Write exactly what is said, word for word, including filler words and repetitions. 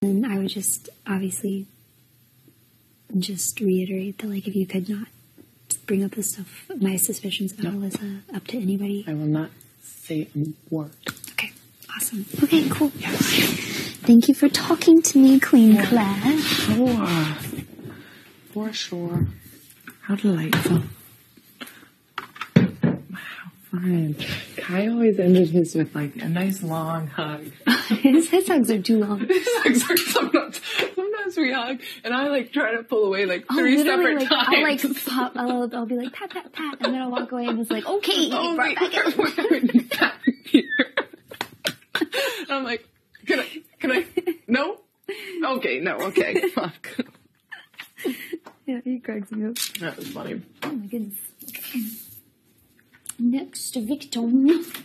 And I would just obviously just reiterate that, like, if you could not bring up the stuff, my suspicions about no. Alyssa up to anybody. I will not say a word. Okay, awesome. Okay, cool. Yes. Thank you for talking to me, Queen yeah. Claire. Sure. For sure. How delightful. Wow, fun. Kai always ended his with, like, a nice long hug. his, his hugs are too long. His hugs are sometimes, sometimes we hug, and I, like, try to pull away, like, oh, three separate like, times. I'll, like, pop, I'll, I'll be like, pat, pat, pat, and then I'll walk away, and it's like, okay, oh, right back in. Pat here. I'm like, can I, can I, no? Okay, no, okay, fuck. Yeah, he cracks me up. That was funny. Oh my goodness. Okay. Next victim.